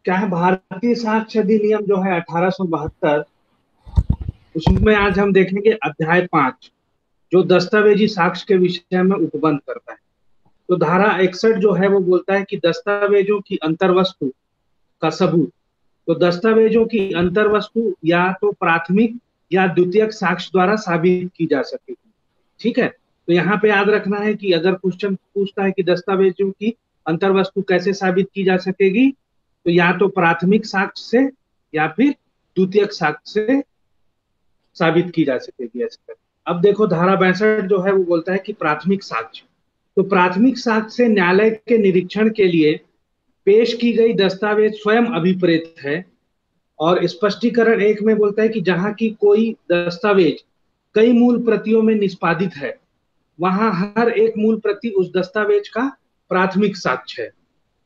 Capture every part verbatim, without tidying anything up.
क्या है, भारतीय साक्ष्य अधिनियम जो है अठारह सौ बहत्तर, उसमें आज हम देखेंगे अध्याय पांच, जो दस्तावेजी साक्ष्य के विषय में उपबंध करता है। तो धारा इकसठ जो है वो बोलता है कि दस्तावेजों की अंतर्वस्तु का सबूत। तो दस्तावेजों की अंतर्वस्तु या तो प्राथमिक या द्वितीयक साक्ष्य द्वारा साबित की जा सकेगी। ठीक है, तो यहाँ पे याद रखना है कि अगर क्वेश्चन पूछता है कि दस्तावेजों की अंतर्वस्तु कैसे साबित की जा सकेगी, तो या तो प्राथमिक साक्ष्य से या फिर द्वितीयक साक्ष्य से साबित की जा सकेगी ऐसे कर। अब देखो, धारा बैसठ जो है वो बोलता है कि प्राथमिक साक्ष्य। तो प्राथमिक साक्ष्य से न्यायालय के निरीक्षण के लिए पेश की गई दस्तावेज स्वयं अभिप्रेत है। और स्पष्टीकरण एक में बोलता है कि जहां की कोई दस्तावेज कई मूल प्रतियों में निष्पादित है, वहां हर एक मूल प्रति उस दस्तावेज का प्राथमिक साक्ष्य है।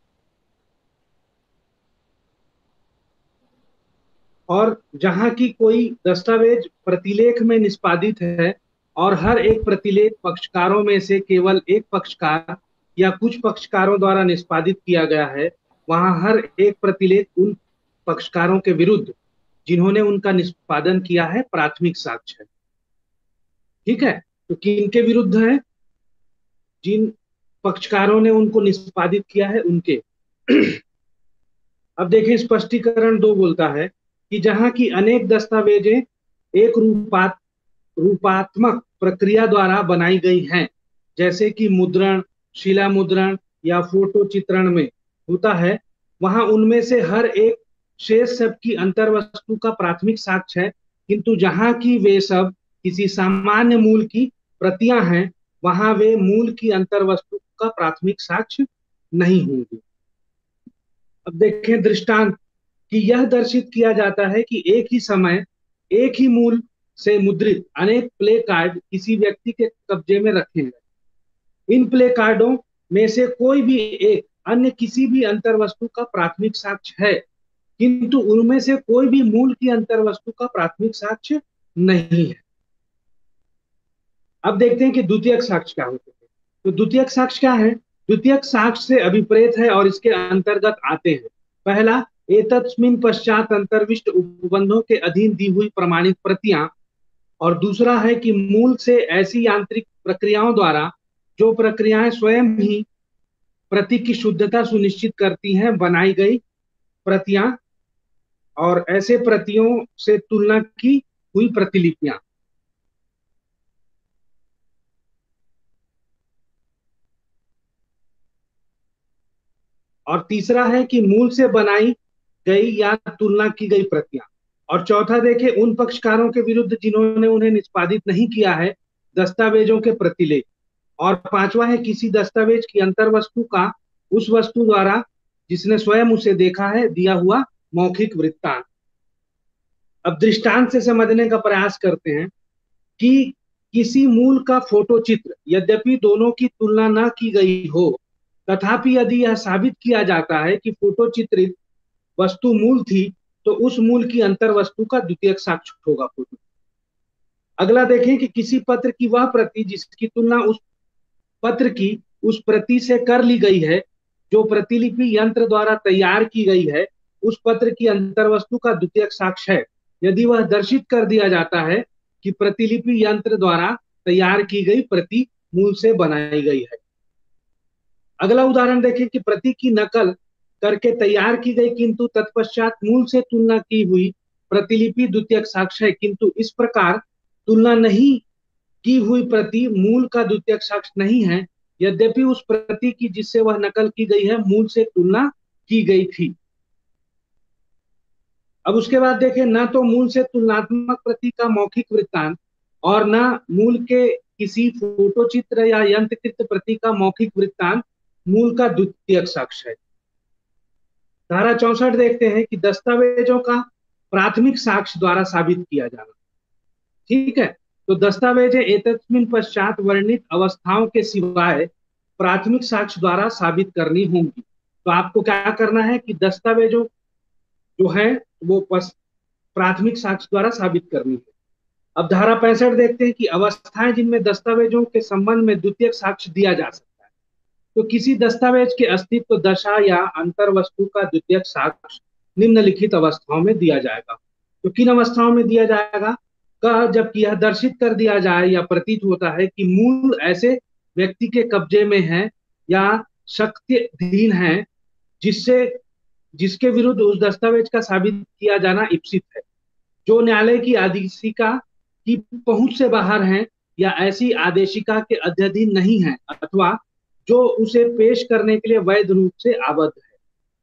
और जहां की कोई दस्तावेज प्रतिलेख में निष्पादित है और हर एक प्रतिलेख पक्षकारों में से केवल एक पक्षकार या कुछ पक्षकारों द्वारा निष्पादित किया गया है, वहां हर एक प्रतिलेख उन पक्षकारों के विरुद्ध जिन्होंने उनका निष्पादन किया है प्राथमिक साक्ष्य है। ठीक है, तो किनके विरुद्ध है? जिन पक्षकारों ने उनको निष्पादित किया है उनके। अब देखिए, स्पष्टीकरण दो बोलता है कि जहां की अनेक दस्तावेजें एक रूपात रूपात्मक प्रक्रिया द्वारा बनाई गई हैं, जैसे कि मुद्रण, शिला मुद्रण या फोटो चित्रण में होता है, वहां उनमें से हर एक शेष सब की अंतर्वस्तु का प्राथमिक साक्ष्य है। किंतु जहां की वे सब किसी सामान्य मूल की प्रतियां हैं, वहां वे मूल की अंतर्वस्तु का प्राथमिक साक्ष्य नहीं होंगे। अब देखें दृष्टांत कि यह दर्शित किया जाता है कि एक ही समय एक ही मूल से मुद्रित अनेक प्ले कार्ड किसी व्यक्ति के कब्जे में रखे हैं। इन प्ले कार्डों में से कोई भी एक अन्य किसी भी अंतर्वस्तु का प्राथमिक साक्ष्य है, किंतु उनमें से कोई भी मूल की अंतर्वस्तु का प्राथमिक साक्ष्य नहीं है। अब देखते हैं कि द्वितीयक साक्ष्य क्या होते हैं। तो द्वितीयक साक्ष्य क्या है? द्वितीयक साक्ष्य से अभिप्रेत है और इसके अंतर्गत आते हैं: पहला, एतस्मिन् पश्चात अंतर्विष्ट उपबंधों के अधीन दी हुई प्रमाणित प्रतियां। और दूसरा है कि मूल से ऐसी यांत्रिक प्रक्रियाओं द्वारा जो प्रक्रियाएं स्वयं ही प्रति की शुद्धता सुनिश्चित करती हैं बनाई गई प्रतियां, और ऐसे प्रतियों से तुलना की हुई प्रतिलिपियां। और तीसरा है कि मूल से बनाई गई या तुलना की गई प्रतियां। और चौथा देखें, उन पक्षकारों के विरुद्ध जिन्होंने उन्हें निष्पादित नहीं किया है, दस्तावेजों के प्रतिलेख। और पांचवा है किसी दस्तावेज की अंतर्वस्तु का उस वस्तु द्वारा जिसने स्वयं उसे देखा है दिया हुआ मौखिक वृत्तांत। अब दृष्टांत से समझने का प्रयास करते हैं कि किसी मूल का फोटो चित्र यद्यपि दोनों की तुलना न की गई हो, तथापि यदि यह साबित किया जाता है कि फोटो चित्रित वस्तु मूल थी, तो उस मूल की अंतर वस्तु का द्वितीयक साक्ष्य होगा फोटो। अगला देखें कि किसी पत्र की वह प्रति जिसकी तुलना उस पत्र की उस प्रति से कर ली गई है जो प्रतिलिपि यंत्र द्वारा तैयार की गई है, उस पत्र की अंतर्वस्तु का द्वितीयक साक्ष्य है यदि वह दर्शित कर दिया जाता है कि प्रतिलिपि यंत्र द्वारा तैयार की गई प्रति मूल से बनाई गई है। अगला उदाहरण देखें कि प्रति की नकल करके तैयार की गई किंतु तत्पश्चात मूल से तुलना की हुई प्रतिलिपि द्वितीयक साक्ष्य है, किंतु इस प्रकार तुलना नहीं की हुई प्रति मूल का द्वितीयक साक्ष्य नहीं है, यद्यपि उस प्रति की जिससे वह नकल की गई है मूल से तुलना की गई थी। अब उसके बाद देखें, न तो मूल से तुलनात्मक प्रति का मौखिक वृत्तांत और न मूल के किसी फोटो चित्र या यंत्रकृत प्रति का मौखिक वृत्तांत मूल का द्वितीयक साक्ष्य है। धारा चौसठ देखते हैं कि दस्तावेजों का प्राथमिक साक्ष्य द्वारा साबित किया जाना। ठीक है, तो दस्तावेजें एतस्मिन् पश्चात वर्णित अवस्थाओं के सिवाय प्राथमिक साक्ष्य द्वारा साबित करनी होंगी। तो आपको क्या करना है कि दस्तावेजों जो है वो प्राथमिक साक्ष्य द्वारा साबित करनी है। अब धारा पैंसठ देखते हैं कि अवस्थाएं जिनमें दस्तावेजों के संबंध में द्वितीयक साक्ष्य दिया जा सकता है। तो किसी दस्तावेज के अस्तित्व, दशा या अंतर वस्तु का द्वितीयक साक्ष्य निम्नलिखित अवस्थाओं में दिया जाएगा। तो किन अवस्थाओं में दिया जाएगा? का जबकि यह दर्शित कर दिया जाए या प्रतीत होता है कि मूल ऐसे व्यक्ति के कब्जे में है या शक्तिधीन है जिससे जिसके विरुद्ध उस दस्तावेज का साबित किया जाना इप्सित है, जो न्यायालय की आदेशिका की पहुंच से बाहर हैं या ऐसी आदेशिका के अध्ययन नहीं है, अथवा जो उसे पेश करने के लिए वैध रूप से आबद्ध है।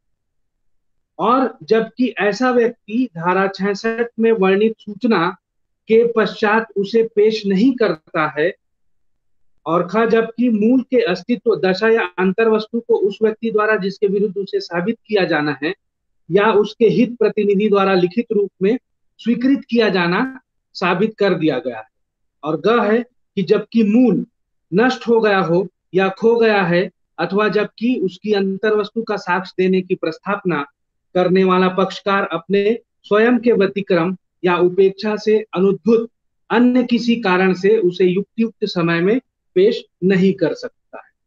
और जबकि ऐसा व्यक्ति धारा छियासठ में वर्णित सूचना के पश्चात उसे पेश नहीं करता है, और ख जबकि मूल के अस्तित्व, दशा या अंतर वस्तु को उस व्यक्ति द्वारा जिसके विरुद्ध उसे साबित किया जाना है या उसके हित प्रतिनिधि द्वारा लिखित रूप में स्वीकृत किया जाना साबित कर दिया गया है। और ग है कि जबकि मूल नष्ट हो गया हो या खो गया है, अथवा जबकि उसकी अंतर वस्तु का साक्ष्य देने की प्रस्तावना करने वाला पक्षकार अपने स्वयं के व्यतिक्रम या उपेक्षा से अनुद्भुत अन्य किसी कारण से उसे युक्त युक्त समय में पेश नहीं कर सकता है।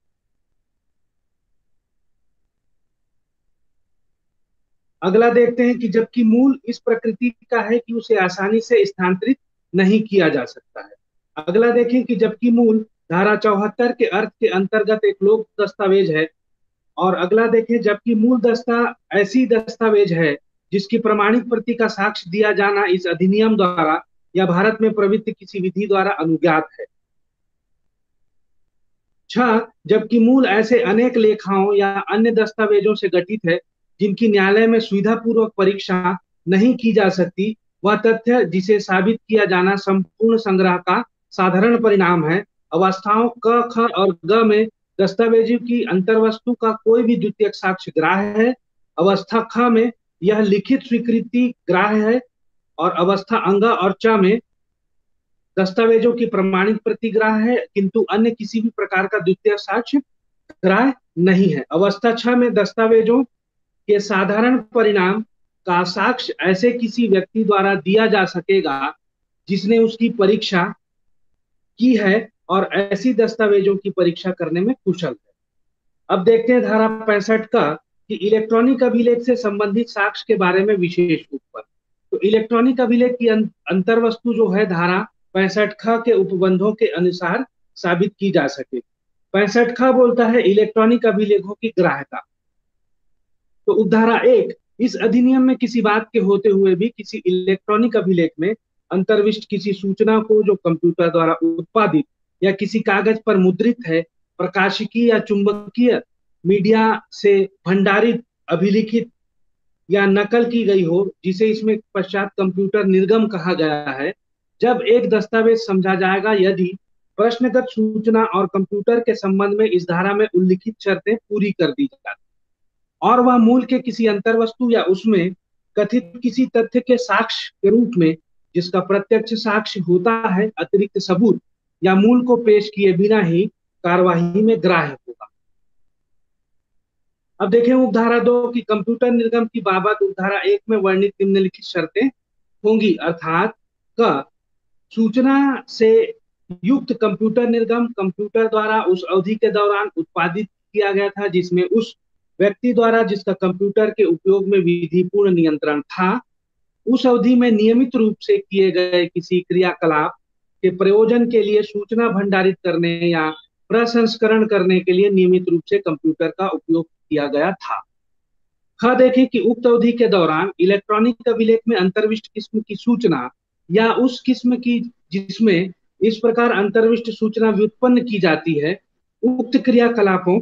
अगला देखते हैं कि जबकि मूल इस प्रकृति का है कि उसे आसानी से स्थानांतरित नहीं किया जा सकता है। अगला देखें कि जबकि मूल धारा चौहत्तर के अर्थ के अंतर्गत एक लोक दस्तावेज है। और अगला देखें, जबकि मूल दस्ता ऐसी दस्तावेज है जिसकी प्रमाणिक प्रति का साक्ष्य दिया जाना इस अधिनियम द्वारा या भारत में प्रवृत्त किसी विधि द्वारा अनुज्ञात है। छह, जबकि मूल ऐसे अनेक लेखाओं या अन्य दस्तावेजों से गठित है जिनकी न्यायालय में सुविधा पूर्वक परीक्षा नहीं की जा सकती, वह तथ्य जिसे साबित किया जाना संपूर्ण संग्रह का साधारण परिणाम है। अवस्थाओं क, ख और ग में दस्तावेजों की अंतर्वस्तु का कोई भी द्वितीयक साक्ष्य ग्राह्य है। अवस्था ख में यह लिखित स्वीकृति ग्राह्य है, और अवस्था अंग और च में दस्तावेजों की प्रमाणिक प्रति ग्राह्य है, किंतु अन्य किसी भी प्रकार का द्वितीय साक्ष्य ग्राह्य नहीं है। अवस्था छह में दस्तावेजों के साधारण परिणाम का साक्ष्य ऐसे किसी व्यक्ति द्वारा दिया जा सकेगा जिसने उसकी परीक्षा की है और ऐसी दस्तावेजों की परीक्षा करने में कुशल है। अब देखते हैं धारा पैंसठ का कि इलेक्ट्रॉनिक अभिलेख से संबंधित साक्ष्य के बारे में विशेष उपबंध। तो इलेक्ट्रॉनिक अभिलेख की अंतर्वस्तु जो है धारा पैंसठ ख के उपबंधों के अनुसार साबित की जा सके। पैंसठ ख बोलता है इलेक्ट्रॉनिक अभिलेखों की ग्राह्यता। तो उपधारा एक, इस अधिनियम में किसी बात के होते हुए भी किसी इलेक्ट्रॉनिक अभिलेख में अंतर्विष्ट किसी सूचना को जो कंप्यूटर द्वारा उत्पादित या किसी कागज पर मुद्रित है, प्रकाशिकी या चुंबकीय मीडिया से भंडारित, अभिलिखित या नकल की गई हो, जिसे इसमें पश्चात कंप्यूटर निर्गम कहा गया है, जब एक दस्तावेज समझा जाएगा यदि प्रश्नगत सूचना और कंप्यूटर के संबंध में इस धारा में उल्लिखित शर्तें पूरी कर दी जाती और वह मूल के किसी अंतर्वस्तु या उसमें कथित किसी तथ्य के साक्ष्य के रूप में जिसका प्रत्यक्ष साक्ष्य होता है अतिरिक्त सबूत या मूल को पेश किए बिना ही कार्यवाही में ग्राह्य होगा। अब देखें उपधारा दो कि कंप्यूटर निर्गम की बाबत उपधारा एक में वर्णित निम्नलिखित शर्तें होंगी, अर्थात क सूचना से युक्त कंप्यूटर निर्गम कंप्यूटर द्वारा उस अवधि के दौरान उत्पादित किया गया था जिसमें उस व्यक्ति द्वारा जिसका कंप्यूटर के उपयोग में विधिपूर्ण नियंत्रण था, उस अवधि में नियमित रूप से किए गए किसी क्रियाकलाप के प्रयोजन के लिए सूचना भंडारित करने या प्रसंस्करण करने के लिए नियमित रूप से कंप्यूटर का उपयोग किया गया था। ख देखें कि उक्त अवधि के दौरान इलेक्ट्रॉनिक अभिलेख में अंतर्विष्ट किस्म की सूचना या उस किस्म की जिसमें इस प्रकार अंतर्विष्ट सूचना व्युत्पन्न की जाती है, उक्त क्रियाकलापों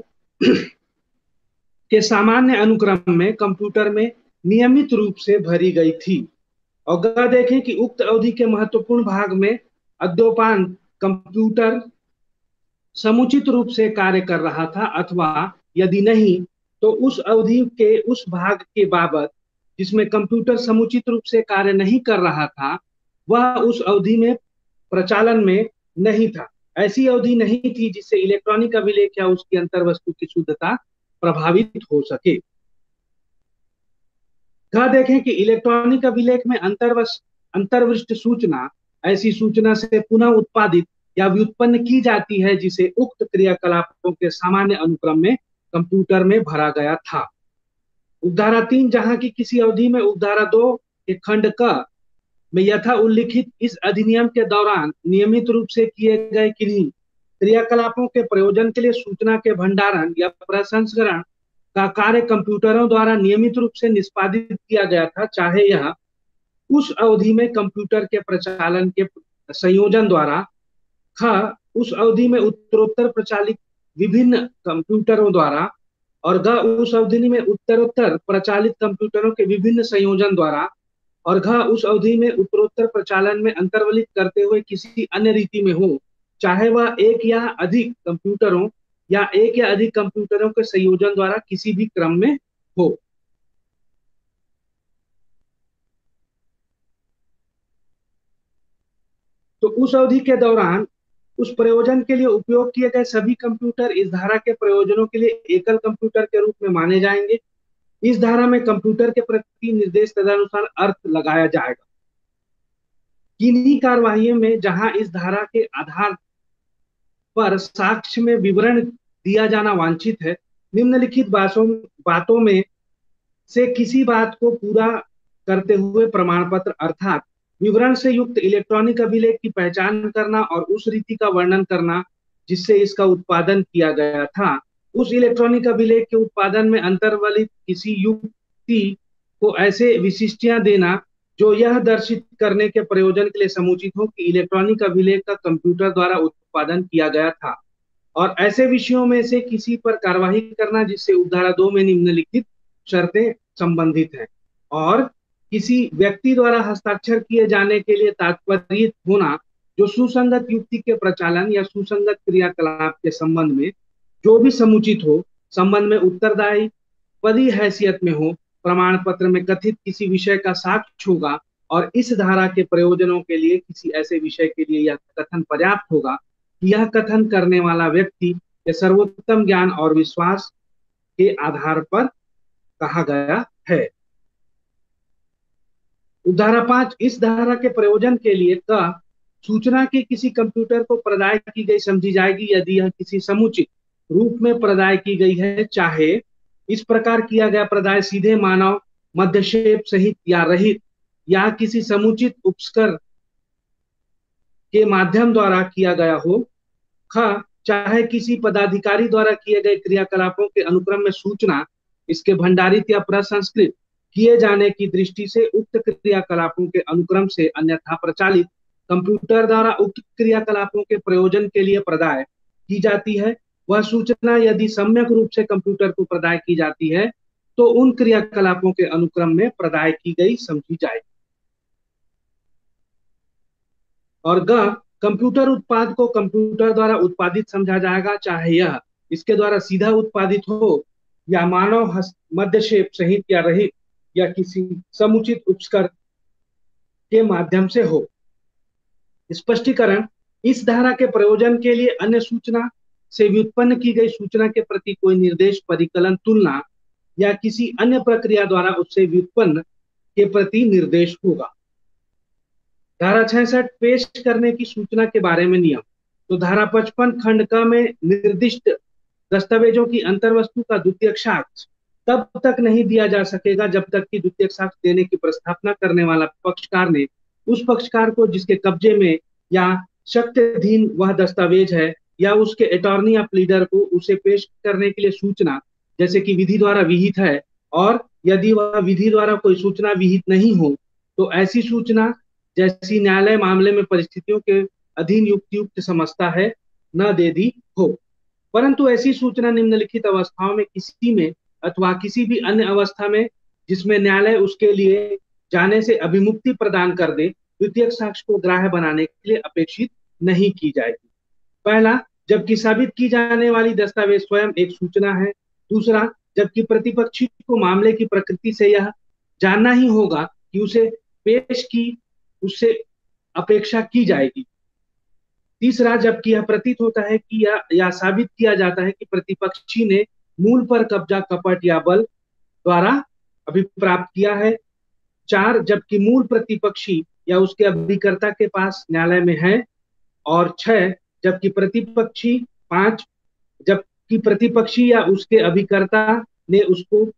के सामान्य अनुक्रम में कंप्यूटर में नियमित रूप से भरी गई थी। और ग देखें कि उक्त अवधि के महत्वपूर्ण भाग में अद्योपान कंप्यूटर समुचित रूप से कार्य कर रहा था, अथवा यदि नहीं तो उस अवधि के उस भाग के बाबत जिसमें कंप्यूटर समुचित रूप से कार्य नहीं कर रहा था वह उस अवधि में प्रचालन में नहीं था। ऐसी अवधि नहीं थी जिससे इलेक्ट्रॉनिक अभिलेख या उसकी अंतर्वस्तु की शुद्धता प्रभावित हो सके। ग देखें कि इलेक्ट्रॉनिक अभिलेख में अंतर्वश अंतर्विष्ट सूचना ऐसी सूचना से पुनः उत्पादित या व्युत्पन्न की जाती है जिसे उक्त क्रियाकलापों के सामान्य अनुक्रम में कंप्यूटर में भरा गया था। उपधारा तीन, जहां की किसी अवधि में उपधारा दो के खंड क में यथा उल्लिखित इस अधिनियम के दौरान नियमित रूप से किए गए किन्हीं क्रियाकलापों के प्रयोजन के लिए सूचना के भंडारण या प्रसंस्करण का कार्य कंप्यूटरों द्वारा नियमित रूप से निष्पादित किया गया था, चाहे यह उस अवधि में कंप्यूटर के प्रचालन के संयोजन द्वारा, ख उस अवधि में उत्तरोत्तर प्रचालित विभिन्न कंप्यूटरों द्वारा, और ग उस अवधि में उत्तरोत्तर प्रचालित कंप्यूटरों के विभिन्न संयोजन द्वारा, और घ उस अवधि में उत्तरोत्तर प्रचालन में अंतर्वलित करते हुए किसी अन्य रीति में हो, चाहे वह एक या अधिक कंप्यूटरों या एक या अधिक कंप्यूटरों के संयोजन द्वारा किसी भी क्रम में हो। तो उस अवधि के दौरान उस प्रयोजन के लिए उपयोग किए गए सभी कंप्यूटर इस धारा के प्रयोजनों के लिए एकल कंप्यूटर के रूप में माने जाएंगे। इस धारा में कंप्यूटर के प्रति निर्देश तदनुसार अर्थ लगाया जाएगा। किन्हीं कार्यवाहियों में जहां इस धारा के आधार पर साक्ष्य में विवरण दिया जाना वांछित है, निम्नलिखित बातों बातों में से किसी बात को पूरा करते हुए प्रमाण पत्र अर्थात विवरण से युक्त इलेक्ट्रॉनिक अभिलेख की पहचान करना और उस रीति का वर्णन करना जिससे इसका उत्पादन किया गया था, उस इलेक्ट्रॉनिक अभिलेख के उत्पादन में अंतर्वलित किसी युक्ति को ऐसे विशिष्टियां देना जो यह दर्शित करने के प्रयोजन के लिए समुचित हो कि इलेक्ट्रॉनिक अभिलेख का कंप्यूटर द्वारा उत्पादन किया गया था, और ऐसे विषयों में से किसी पर कार्यवाही करना जिससे उपधारा दो में निम्नलिखित शर्तें संबंधित हैं, और किसी व्यक्ति द्वारा हस्ताक्षर किए जाने के लिए तात्पर्य होना जो सुसंगत युक्ति के प्रचालन या सुसंगत क्रियाकलाप के संबंध में जो भी समुचित हो, संबंध में उत्तरदायी पदी हैसियत में हो, प्रमाण पत्र में कथित किसी विषय का साक्ष्य होगा, और इस धारा के प्रयोजनों के लिए किसी ऐसे विषय के लिए यह कथन पर्याप्त होगा कि यह कथन करने वाला व्यक्ति के सर्वोत्तम ज्ञान और विश्वास के आधार पर कहा गया है। उपधारा पांच, इस धारा के प्रयोजन के लिए का सूचना के किसी कंप्यूटर को प्रदाय की गई समझी जाएगी यदि यह किसी समुचित रूप में प्रदाय की गई है, चाहे इस प्रकार किया गया प्रदाय सीधे मानव मध्यक्षेप सहित या रहित या किसी समुचित उपस्कर के माध्यम द्वारा किया गया हो, ख चाहे किसी पदाधिकारी द्वारा किए गए क्रियाकलापों के अनुक्रम में सूचना इसके भंडारित या प्रसंस्कृत किए जाने की दृष्टि से उक्त क्रियाकलापों के अनुक्रम से अन्यथा प्रचालित कंप्यूटर द्वारा उक्त क्रियाकलापों के प्रयोजन के लिए प्रदाय की जाती है, वह सूचना यदि सम्यक रूप से कंप्यूटर को प्रदाय की जाती है तो उन क्रियाकलापों के अनुक्रम में प्रदाय की गई समझी जाएगी। और ग कंप्यूटर उत्पाद को कंप्यूटर द्वारा उत्पादित समझा जाएगा, चाहे यह इसके द्वारा सीधा उत्पादित हो या मानव मध्यक्षेप सहित या रहित या किसी समुचित उपस्कर के माध्यम से हो। स्पष्टीकरण, इस धारा के प्रयोजन के लिए अन्य सूचना से व्युत्पन्न की गई सूचना के प्रति कोई निर्देश, परिकलन, तुलना या किसी अन्य प्रक्रिया द्वारा उससे व्युत्पन्न के प्रति निर्देश होगा। धारा छह पेश करने की सूचना के बारे में नियम। तो धारा पचपन खंड क में निर्दिष्ट दस्तावेजों की अंतर्वस्तु का द्वितीयक साक्ष्य तब तक नहीं दिया जा सकेगा जब तक कि द्वितीयक साक्ष्य देने की प्रस्तावना करने वाला पक्षकार ने उस पक्षकार को जिसके कब्जे में या शक्त्यधीन वह दस्तावेज है या उसके अटॉर्नी या प्लीडर को उसे पेश करने के लिए सूचना जैसे कि विधि द्वारा विहित है, और यदि वह विधि द्वारा कोई सूचना विहित नहीं हो तो ऐसी सूचना जैसी न्यायालय मामले में परिस्थितियों के अधीन युक्त युक्त समझता है न दे दी हो, परंतु ऐसी सूचना निम्नलिखित अवस्थाओं में किसी में अथवा किसी भी अन्य अवस्था में जिसमें न्यायालय उसके लिए जाने से अभिमुक्ति प्रदान कर दे, द्वितीयक साक्ष्य को ग्राह्य बनाने के लिए अपेक्षित नहीं की जाएगी। पहला, जबकि साबित की जाने वाली दस्तावेज स्वयं एक सूचना है। दूसरा, जबकि प्रतिपक्षी को मामले की प्रकृति से यह जानना ही होगा कि उसे पेश की उससे अपेक्षा की जाएगी। तीसरा, जबकि यह प्रतीत होता है कि यह या साबित किया जाता है कि प्रतिपक्षी ने मूल पर कब्जा कपट या बल द्वारा अभिप्राप्त किया है। चार, जबकि मूल प्रतिपक्षी या उसके अभिकर्ता के पास न्यायालय में है। और छह, जबकि प्रतिपक्षी पांच जबकि प्रतिपक्षी या उसके अभिकर्ता ने उसको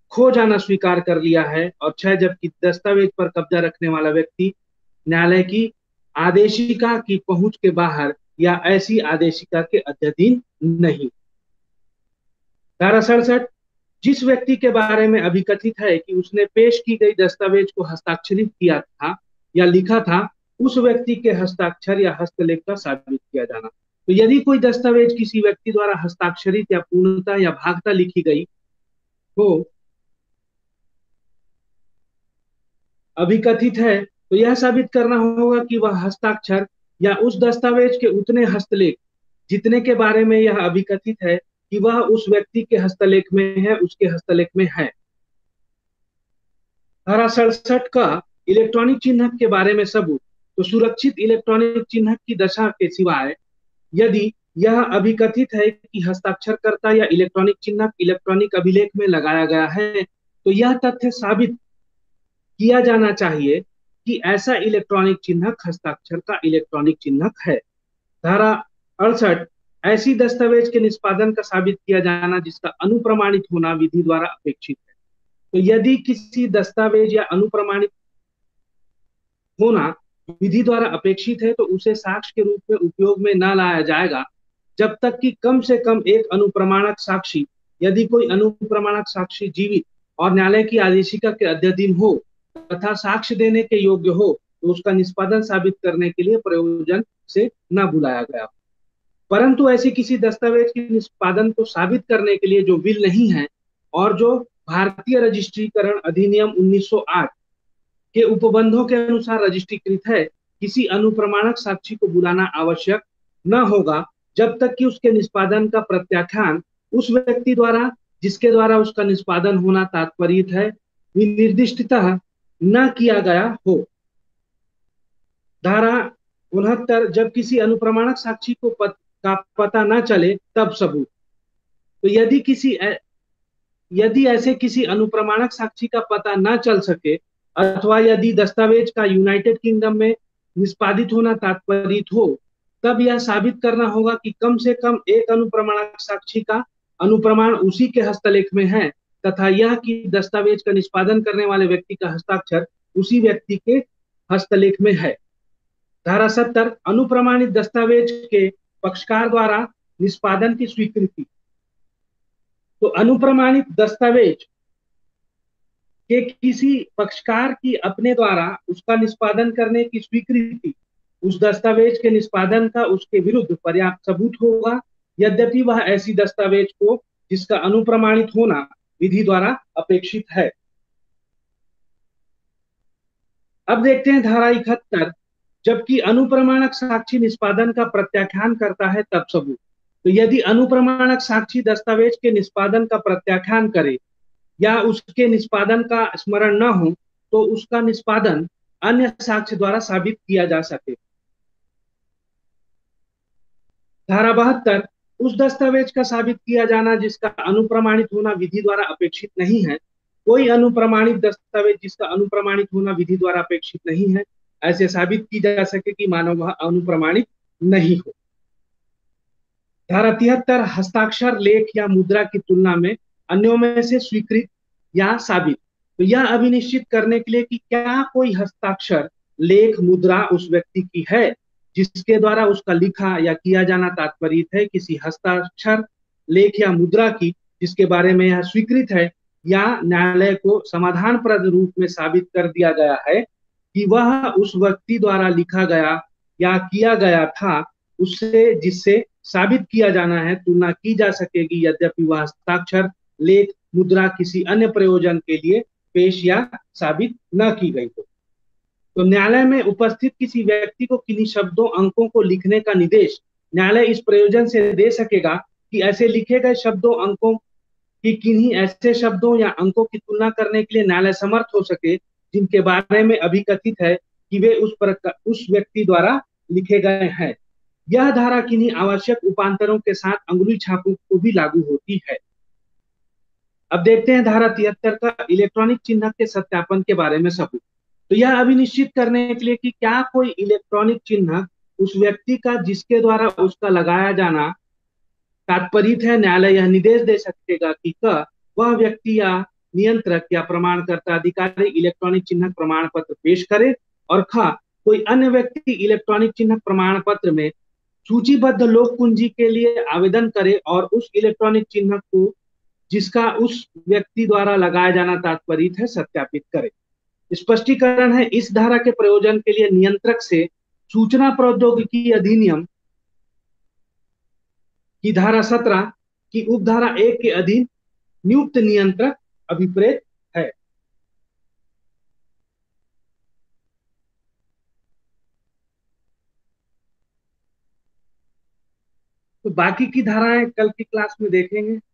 खो जाना स्वीकार कर लिया है, और छह जबकि दस्तावेज पर कब्जा रखने वाला व्यक्ति न्यायालय की आदेशिका की पहुंच के बाहर या ऐसी आदेशिका के अध्ययन नहीं। धारा सड़सठ, जिस व्यक्ति के बारे में अभिकथित है कि उसने पेश की गई दस्तावेज को हस्ताक्षरित किया था या लिखा था, उस व्यक्ति के हस्ताक्षर या हस्तलेख का साबित किया जाना। तो यदि कोई दस्तावेज किसी व्यक्ति द्वारा हस्ताक्षरित या पूर्णतः या भागता लिखी गई हो, अभिकथित है, तो यह साबित करना होगा कि वह हस्ताक्षर या उस दस्तावेज के उतने हस्तलेख जितने के बारे में यह अभिकथित है कि वह उस व्यक्ति के हस्तलेख में है, उसके हस्तलेख में है। धारा सड़सठ का इलेक्ट्रॉनिक चिन्ह के बारे में सबूत। तो सुरक्षित इलेक्ट्रॉनिक चिन्ह की दशा के सिवाय यदि यह अभिकथित है कि हस्ताक्षरकर्ता या इलेक्ट्रॉनिक चिन्ह इलेक्ट्रॉनिक अभिलेख में लगाया गया है, तो यह तथ्य साबित किया जाना चाहिए कि ऐसा इलेक्ट्रॉनिक चिन्ह हस्ताक्षर का इलेक्ट्रॉनिक चिन्ह है। धारा अड़सठ, ऐसी दस्तावेज के निष्पादन का साबित किया जाना जिसका अनुप्रमाणित होना विधि द्वारा अपेक्षित है। तो यदि किसी दस्तावेज या अनुप्रमाणित होना विधि द्वारा अपेक्षित है, तो उसे साक्ष्य के रूप में उपयोग में न लाया जाएगा जब तक कि कम से कम एक अनुप्रमाणक साक्षी, यदि कोई अनुप्रमाणक साक्षी जीवित और न्यायालय की आदेशिका के अध्ययन हो तथा साक्ष्य देने के योग्य हो, तो उसका निष्पादन साबित करने के लिए प्रयोजन से न बुलाया गया। परंतु ऐसे किसी दस्तावेज के निष्पादन को साबित करने के लिए जो विल नहीं है और जो भारतीय रजिस्ट्रीकरण अधिनियम उन्नीस सौ आठ के उपबंधों के अनुसार रजिस्ट्रीकृत है, किसी अनुप्रमाणक साक्षी को बुलाना आवश्यक न होगा जब तक कि उसके निष्पादन का प्रत्याख्यान उस व्यक्ति द्वारा जिसके द्वारा उसका निष्पादन होना तात्पर्य है विनिर्दिष्टतः न किया गया हो। धारा उनहत्तर, जब किसी अनुप्रमाणक साक्षी को पत, का पता न चले तब सबूत। तो यदि किसी यदि ऐसे किसी अनुप्रमाणक साक्षी का पता न चल सके अथवा यदि दस्तावेज का यूनाइटेड किंगडम में निष्पादित होना तात्पर्य हो, तब यह साबित करना होगा कि कम से कम एक अनुप्रमाणक साक्षी का अनुप्रमाण उसी के हस्तलेख में है तथा यह कि दस्तावेज का निष्पादन करने वाले व्यक्ति का हस्ताक्षर उसी व्यक्ति के हस्तलेख में है। धारा सत्तर, अनुप्रमाणित दस्तावेज के पक्षकार द्वारा निष्पादन की स्वीकृति। तो अनुप्रमाणित दस्तावेज के किसी पक्षकार की अपने द्वारा उसका निष्पादन करने की स्वीकृति उस दस्तावेज के निष्पादन का उसके विरुद्ध पर्याप्त सबूत होगा, यद्यपि वह ऐसी दस्तावेज को जिसका अनुप्रमाणित होना विधि द्वारा अपेक्षित है। अब देखते हैं धारा इकहत्तर, जबकि अनुप्रमाणक साक्षी निष्पादन का प्रत्याख्यान करता है तब सबूत। तो यदि अनुप्रमाणक साक्षी दस्तावेज के निष्पादन का प्रत्याख्यान करे या उसके निष्पादन का स्मरण न हो, तो उसका निष्पादन अन्य साक्ष्य द्वारा साबित किया जा सके। धारा बहत्तर, उस दस्तावेज का साबित किया जाना जिसका अनुप्रमाणित होना विधि द्वारा अपेक्षित नहीं है। कोई अनुप्रमाणित दस्तावेज जिसका अनुप्रमाणित होना विधि द्वारा अपेक्षित नहीं है, ऐसे साबित की जा सके कि मानव वह अनुप्रमाणित नहीं हो। धारा तिहत्तर, हस्ताक्षर लेख या मुद्रा की तुलना में अन्यों में से स्वीकृत या साबित। तो यह अभिनिश्चित करने के लिए कि क्या कोई हस्ताक्षर लेख मुद्रा उस व्यक्ति की है जिसके द्वारा उसका लिखा या किया जाना तात्पर्य है किसी हस्ताक्षर लेख या मुद्रा की जिसके बारे में यह स्वीकृत है या न्यायालय को समाधानप्रद रूप में साबित कर दिया गया है कि वह उस व्यक्ति द्वारा लिखा गया या किया गया था, उससे जिससे साबित किया जाना है तुलना की जा सकेगी, यद्यपि वह हस्ताक्षर लेख मुद्रा किसी अन्य प्रयोजन के लिए पेश या साबित न की गई हो। तो न्यायालय में उपस्थित किसी व्यक्ति को किन्हीं शब्दों अंकों को लिखने का निर्देश न्यायालय इस प्रयोजन से दे सकेगा कि ऐसे लिखे गए शब्दों अंकों की किन्हीं ऐसे शब्दों या अंकों की तुलना करने के लिए न्यायालय समर्थ हो सके जिनके बारे में अभिकथित है कि वे उस प्रकार उस व्यक्ति द्वारा लिखे गए हैं। यह धारा किन्हीं आवश्यक उपांतरों के साथ अंगुली छापों को भी लागू होती है। अब देखते हैं धारा तिहत्तर का इलेक्ट्रॉनिक चिन्ह के सत्यापन के बारे में सबूत। तो यह अभिनिश्चित करने के लिए कि क्या कोई इलेक्ट्रॉनिक चिन्ह उस व्यक्ति का जिसके द्वारा उसका लगाया जाना तात्पर्य है, न्यायालय यह निर्देश दे सकेगा कि वह व्यक्ति या नियंत्रक या प्रमाणकर्ता अधिकारी इलेक्ट्रॉनिक चिन्ह प्रमाण पत्र पेश करे, और खा कोई अन्य व्यक्ति इलेक्ट्रॉनिक चिन्ह प्रमाण पत्र में सूचीबद्ध लोक पूंजी के लिए आवेदन करे और उस इलेक्ट्रॉनिक चिन्ह को जिसका उस व्यक्ति द्वारा लगाया जाना तात्पर्य है सत्यापित करे। स्पष्टीकरण है, इस धारा के प्रयोजन के लिए नियंत्रक से सूचना प्रौद्योगिकी अधिनियम की धारा सत्रह की उपधारा एक के अधीन नियुक्त नियंत्रक अभिप्रेत है। तो बाकी की धाराएं कल की क्लास में देखेंगे।